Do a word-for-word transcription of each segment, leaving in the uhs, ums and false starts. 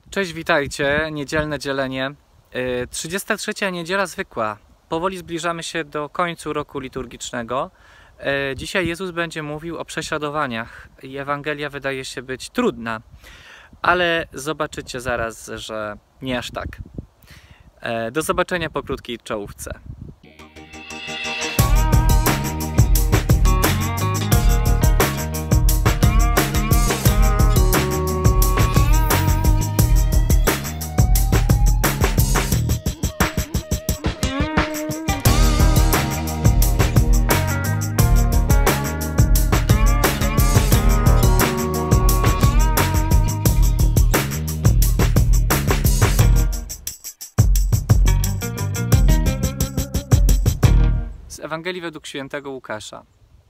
Cześć, witajcie. Niedzielne dzielenie. trzydziesta trzecia niedziela zwykła. Powoli zbliżamy się do końca roku liturgicznego. Dzisiaj Jezus będzie mówił o prześladowaniach i Ewangelia wydaje się być trudna, ale zobaczycie zaraz, że nie aż tak. Do zobaczenia po krótkiej czołówce. Z Ewangelii według świętego Łukasza.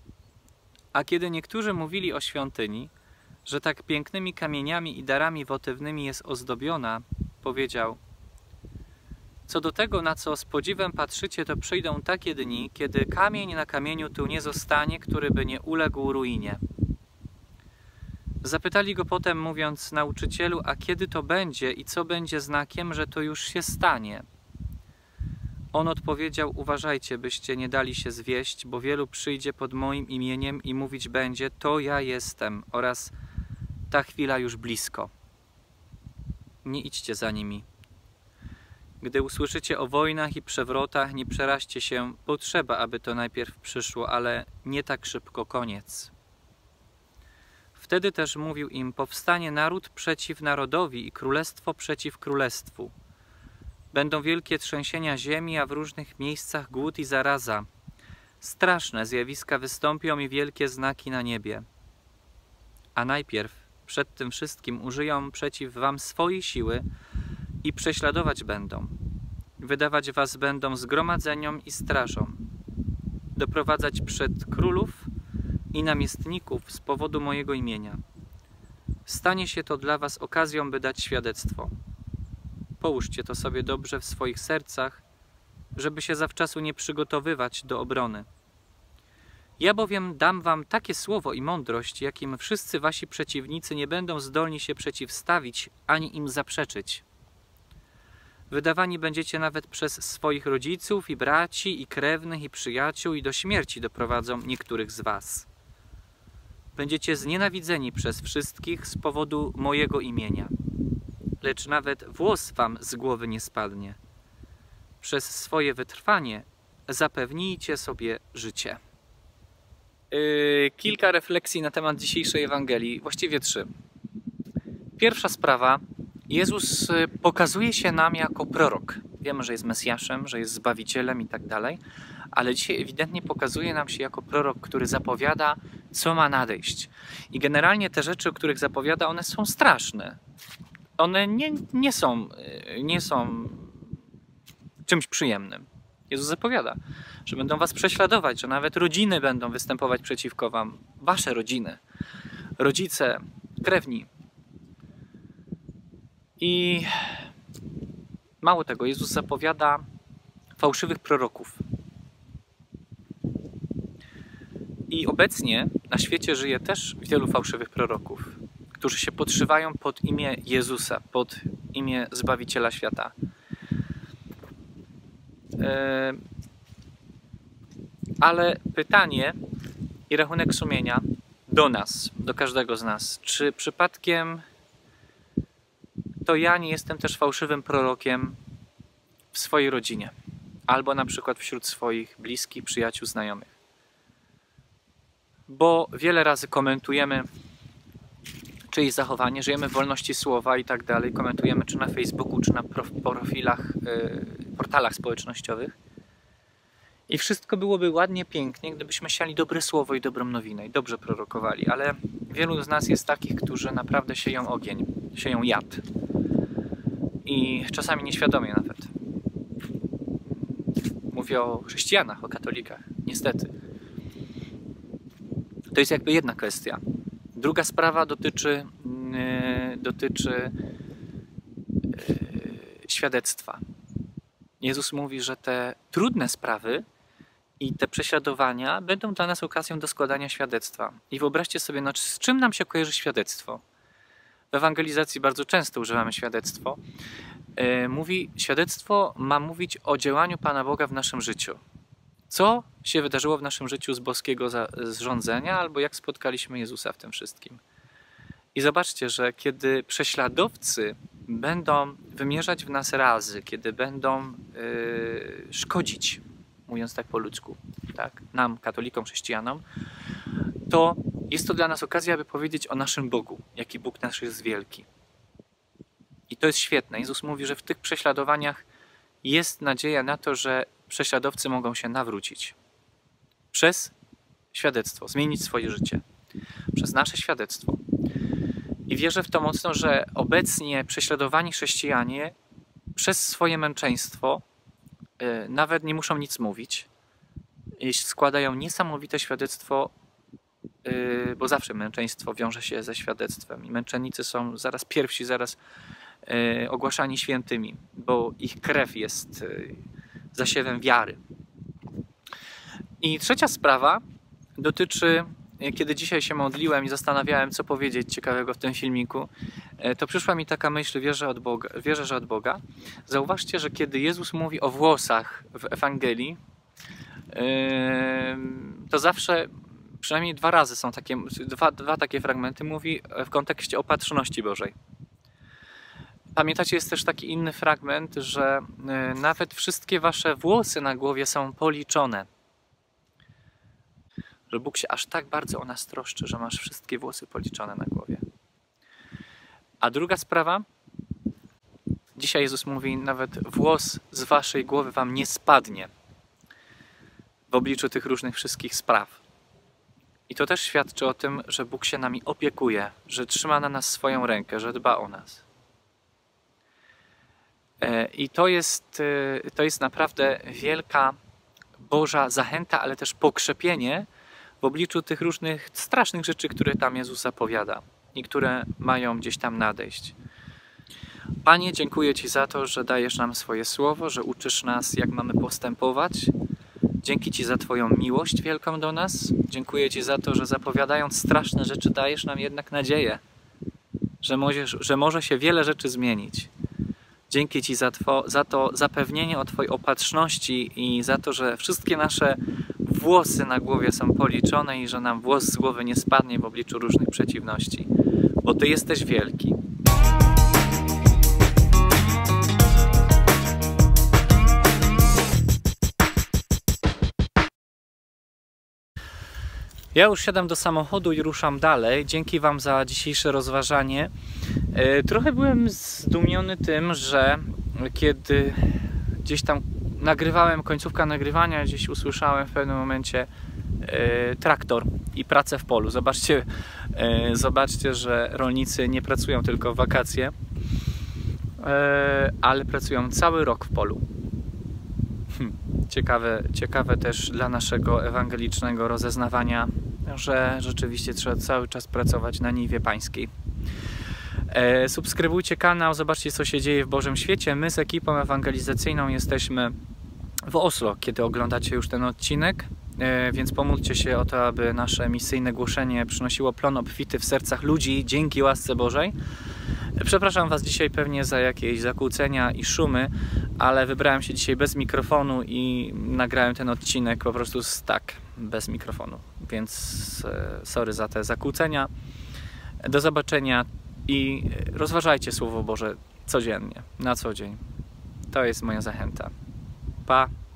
A kiedy niektórzy mówili o świątyni, że tak pięknymi kamieniami i darami wotywnymi jest ozdobiona, powiedział: co do tego, na co z podziwem patrzycie, to przyjdą takie dni, kiedy kamień na kamieniu tu nie zostanie, który by nie uległ ruinie. Zapytali go potem, mówiąc: nauczycielu, a kiedy to będzie i co będzie znakiem, że to już się stanie? On odpowiedział: uważajcie, byście nie dali się zwieść, bo wielu przyjdzie pod moim imieniem i mówić będzie: to ja jestem, oraz ta chwila już blisko. Nie idźcie za nimi. Gdy usłyszycie o wojnach i przewrotach, nie przeraźcie się, bo trzeba, aby to najpierw przyszło, ale nie tak szybko koniec. Wtedy też mówił im: powstanie naród przeciw narodowi i królestwo przeciw królestwu. Będą wielkie trzęsienia ziemi, a w różnych miejscach głód i zaraza. Straszne zjawiska wystąpią i wielkie znaki na niebie. A najpierw przed tym wszystkim użyją przeciw wam swojej siły i prześladować będą. Wydawać was będą zgromadzeniom i strażom. Doprowadzać przed królów i namiestników z powodu mojego imienia. Stanie się to dla was okazją, by dać świadectwo. Połóżcie to sobie dobrze w swoich sercach, żeby się zawczasu nie przygotowywać do obrony. Ja bowiem dam wam takie słowo i mądrość, jakim wszyscy wasi przeciwnicy nie będą zdolni się przeciwstawić, ani im zaprzeczyć. Wydawani będziecie nawet przez swoich rodziców i braci, i krewnych, i przyjaciół, i do śmierci doprowadzą niektórych z was. Będziecie znienawidzeni przez wszystkich z powodu mojego imienia. Lecz nawet włos wam z głowy nie spadnie. Przez swoje wytrwanie zapewnijcie sobie życie. Yy, kilka refleksji na temat dzisiejszej Ewangelii, właściwie trzy. Pierwsza sprawa. Jezus pokazuje się nam jako prorok. Wiemy, że jest Mesjaszem, że jest Zbawicielem i tak dalej, ale dzisiaj ewidentnie pokazuje nam się jako prorok, który zapowiada, co ma nadejść. I generalnie te rzeczy, o których zapowiada, one są straszne. One nie, nie, są, nie są czymś przyjemnym. Jezus zapowiada, że będą was prześladować, że nawet rodziny będą występować przeciwko wam. Wasze rodziny, rodzice, krewni. I mało tego, Jezus zapowiada fałszywych proroków. I obecnie na świecie żyje też wielu fałszywych proroków, którzy się podszywają pod imię Jezusa, pod imię Zbawiciela świata. Ale pytanie i rachunek sumienia do nas, do każdego z nas. Czy przypadkiem to ja nie jestem też fałszywym prorokiem w swojej rodzinie? Albo na przykład wśród swoich bliskich, przyjaciół, znajomych? Bo wiele razy komentujemy czyjeś zachowanie, żyjemy w wolności słowa i tak dalej, komentujemy czy na Facebooku, czy na profilach, portalach społecznościowych. I wszystko byłoby ładnie, pięknie, gdybyśmy siali dobre słowo i dobrą nowinę i dobrze prorokowali, ale wielu z nas jest takich, którzy naprawdę sieją ogień, sieją jad. I czasami nieświadomie nawet. Mówię o chrześcijanach, o katolikach, niestety. To jest jakby jedna kwestia. Druga sprawa dotyczy, yy, dotyczy yy, świadectwa. Jezus mówi, że te trudne sprawy i te prześladowania będą dla nas okazją do składania świadectwa. I wyobraźcie sobie, no, z czym nam się kojarzy świadectwo? w ewangelizacji bardzo często używamy świadectwo, mówi, świadectwo ma mówić o działaniu Pana Boga w naszym życiu. Co się wydarzyło w naszym życiu z boskiego zrządzenia, albo jak spotkaliśmy Jezusa w tym wszystkim. I zobaczcie, że kiedy prześladowcy będą wymierzać w nas razy, kiedy będą yy, szkodzić, mówiąc tak po ludzku, tak, nam, katolikom, chrześcijanom, to jest to dla nas okazja, aby powiedzieć o naszym Bogu, jaki Bóg nasz jest wielki. I to jest świetne. Jezus mówi, że w tych prześladowaniach jest nadzieja na to, że prześladowcy mogą się nawrócić. Przez świadectwo, zmienić swoje życie. Przez nasze świadectwo. I wierzę w to mocno, że obecnie prześladowani chrześcijanie przez swoje męczeństwo yy, nawet nie muszą nic mówić. Składają niesamowite świadectwo, yy, bo zawsze męczeństwo wiąże się ze świadectwem. I męczennicy są zaraz pierwsi, zaraz yy, ogłaszani świętymi, bo ich krew jest yy, zasiewem wiary. I trzecia sprawa dotyczy, kiedy dzisiaj się modliłem i zastanawiałem, co powiedzieć ciekawego w tym filmiku, to przyszła mi taka myśl, wierzę, od Boga, wierzę, że od Boga. Zauważcie, że kiedy Jezus mówi o włosach w Ewangelii, to zawsze przynajmniej dwa razy są takie, dwa, dwa takie fragmenty, mówi w kontekście opatrzności Bożej. Pamiętacie, jest też taki inny fragment, że nawet wszystkie wasze włosy na głowie są policzone. Że Bóg się aż tak bardzo o nas troszczy, że masz wszystkie włosy policzone na głowie. A druga sprawa, dzisiaj Jezus mówi, nawet włos z waszej głowy wam nie spadnie w obliczu tych różnych wszystkich spraw. I to też świadczy o tym, że Bóg się nami opiekuje, że trzyma na nas swoją rękę, że dba o nas. I to jest, to jest naprawdę wielka Boża zachęta, ale też pokrzepienie w obliczu tych różnych strasznych rzeczy, które tam Jezus zapowiada i które mają gdzieś tam nadejść. Panie, dziękuję Ci za to, że dajesz nam swoje słowo, że uczysz nas, jak mamy postępować. Dzięki Ci za Twoją miłość wielką do nas. Dziękuję Ci za to, że zapowiadając straszne rzeczy dajesz nam jednak nadzieję, że, możesz, że może się wiele rzeczy zmienić. Dzięki Ci za, two, za to zapewnienie o Twojej opatrzności i za to, że wszystkie nasze włosy na głowie są policzone i że nam włos z głowy nie spadnie w obliczu różnych przeciwności. Bo Ty jesteś wielki. Ja już siadam do samochodu i ruszam dalej. Dzięki Wam za dzisiejsze rozważanie. Trochę byłem zdumiony tym, że kiedy gdzieś tam nagrywałem, końcówka nagrywania, gdzieś usłyszałem w pewnym momencie traktor i pracę w polu. Zobaczcie, zobaczcie, że rolnicy nie pracują tylko w wakacje, ale pracują cały rok w polu. Ciekawe, ciekawe też dla naszego ewangelicznego rozeznawania, że rzeczywiście trzeba cały czas pracować na niwie pańskiej. E, subskrybujcie kanał, zobaczcie, co się dzieje w Bożym świecie. My z ekipą ewangelizacyjną jesteśmy w Oslo, kiedy oglądacie już ten odcinek, e, więc pomódlcie się o to, aby nasze misyjne głoszenie przynosiło plon obfity w sercach ludzi dzięki łasce Bożej. Przepraszam Was dzisiaj pewnie za jakieś zakłócenia i szumy, ale wybrałem się dzisiaj bez mikrofonu i nagrałem ten odcinek po prostu z, tak, bez mikrofonu. Więc sorry za te zakłócenia. Do zobaczenia i rozważajcie Słowo Boże codziennie, na co dzień. To jest moja zachęta. Pa!